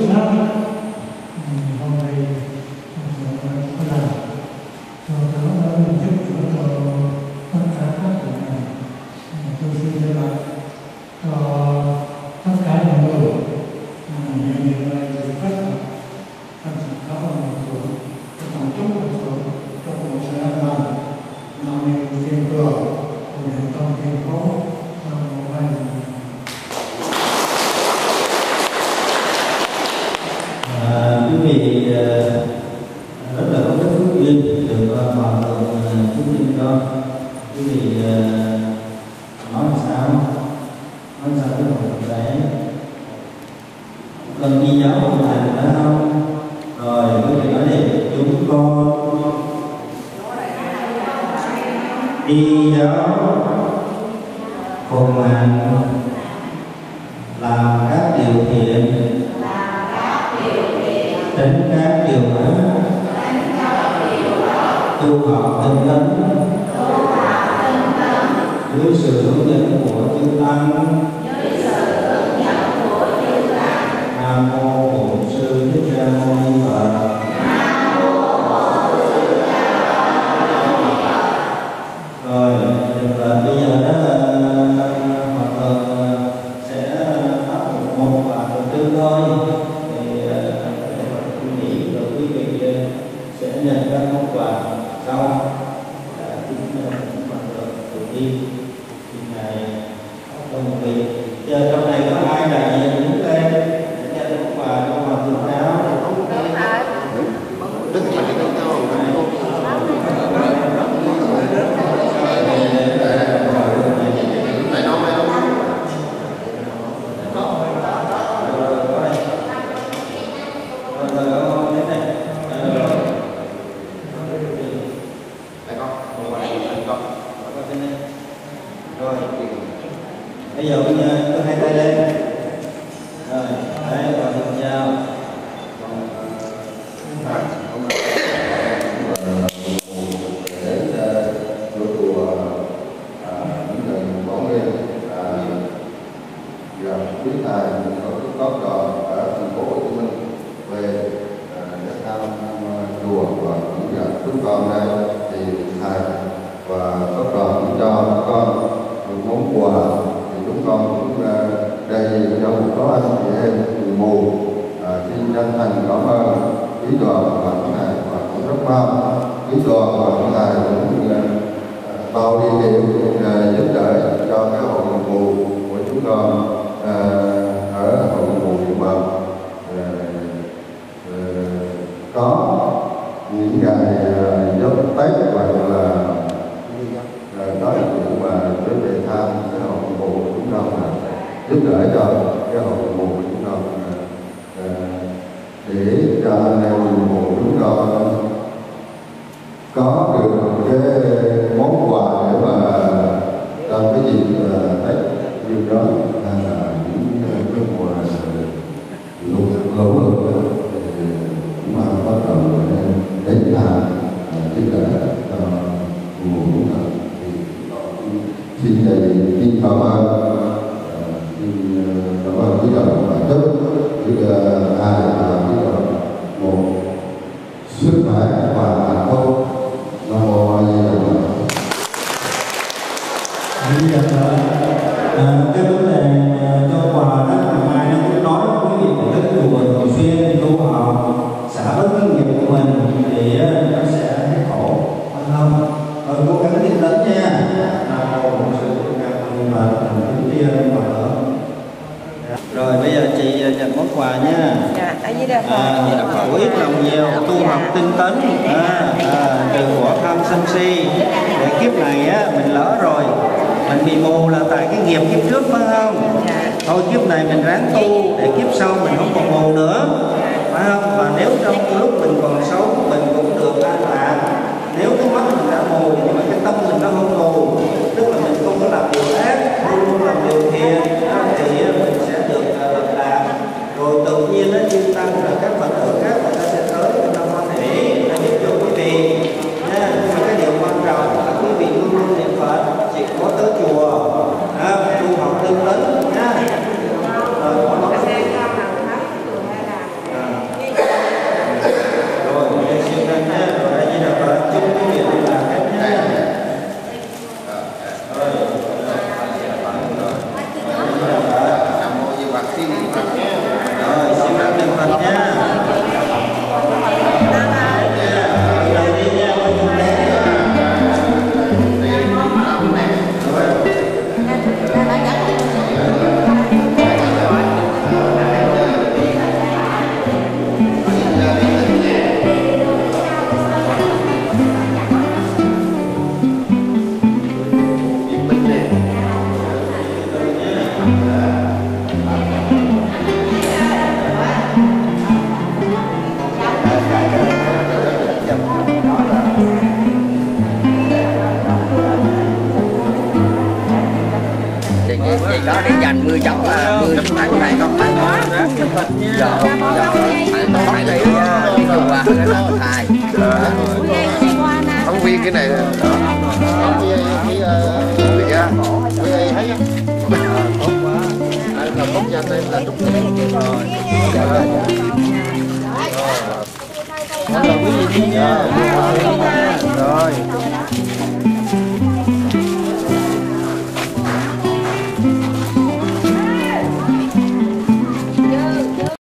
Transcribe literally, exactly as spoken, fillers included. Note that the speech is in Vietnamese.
sáng hôm nay có làm cho nó giúp cho tất cả các bạn này. Tôi xin thay mặt cho tất cả mọi người nhận được lời phát động trong sự khó khăn của tổ chức của trong một sự an toàn nào nhiều thiên cường của hệ thống thành phố trong một vài quý vị rất là có cái phước duyên được hòa thượng chứng minh cho quý vị nói sao nói sao cái một cái cần đi giáo của thầy đã không rồi quý vị nói đi chúng con đi giáo cùng hành làm các điều thiện tránh các điều ác tu học tinh tấn dưới sự hướng dẫn của chư tăng. Nam mô Bổn Sư Thích Ca Mâu Ni Phật. Rồi và bây giờ đó hòa thượng sẽ phát một bài đầu tư thôi. Quý vị sẽ nhận các món quà sau chính phần tự đi thì này trong một vị giờ trong này có ai đại diện đứng lên để nhận món quà cho hòa thượng nào? Bây giờ mình cứ hai tay lên rồi đấy và thượng chào đến chỗ chùa những lần bóng lên gặp quý thầy có có trò ở thành phố Hồ Chí Minh về để thăm chùa và cũng gặp chúng con đây thì thầy và có trò cũng cho các con một món quà. Chúng con cũng đại diện cho một số anh chị em người mù xin chân thành cảm ơn quý đoàn và thầy và cũng rất mong quý đoàn và thầy cũng tạo điều kiện giúp đỡ cho cái hội người mù của chúng con ở hội người mù Điện Bầm có những ngày giáp Tết hoặc là có những mà tới về thăm cái hội người mù chúng con giúp đỡ cho cái hội người mù chúng con để cho anh em người mù chúng con có được cái món quà để mà trong cái dịp Tết như đó hay là những cái mùa lũ lũ lụt cũng mà bắt đầu đến thăm giúp đỡ cho người mù chúng con. Xin thầy xin cảm ơn xin cảm ơn quý đồng và chúc quý ai và quý đồng một sức khỏe và hạnh phúc. Nam mô A Di Đà Phật. A Di Đà Phật. Cái vấn đề cho quà đó ngày mai nó cũng nói với quý vị đến chùa thường xuyên tu học xả bớt cái nghiệp của mình thì nó sẽ hết khổ phải không? Rồi cố gắng tinh tấn nha. Rồi bây giờ chị nhận món quà nha. Dạ, A Di Đà Phật. À, khổ ít lòng nhiều, tu học tinh tấn, à, à, từ bỏ tham sân si. Để kiếp này á mình lỡ rồi, mình bị mù là tại cái nghiệp kiếp trước phải không? Thôi kiếp này mình ráng tu để kiếp sau mình không còn mù nữa, phải không? Và nếu trong lúc mình còn sống mình cũng được an lạc. Nếu cái mắt mình đã mù nhưng mà cái tâm mình nó không mù, tức là mình không có làm điều ác, không làm điều thiện, thì mình sẽ được lật lạc. Rồi tự nhiên nó chư tăng và các Phật tử khác người ta sẽ tới người ta hoan hỷ, người ta giúp cho quý vị nha. Nhưng mà cái điều quan trọng là quý vị luôn luôn niệm Phật, chỉ có tới chùa tu học tinh tấn nha. Rồi lên nhé, rồi a di đà Phật, chúc quý vị liên lạc hết nhé. Rồi, xin cảm ơn Phật nha. Vậy đó để dành mười chấm là mười chấm này này không phải đó. Giờ phải lấy cái chùa cái đó thai. Phóng viên cái này cái cái á, cái thấy á. Tốt quá. Là tốt cho nên là đúng rồi. Dạ dạ. Quý vị đi nha.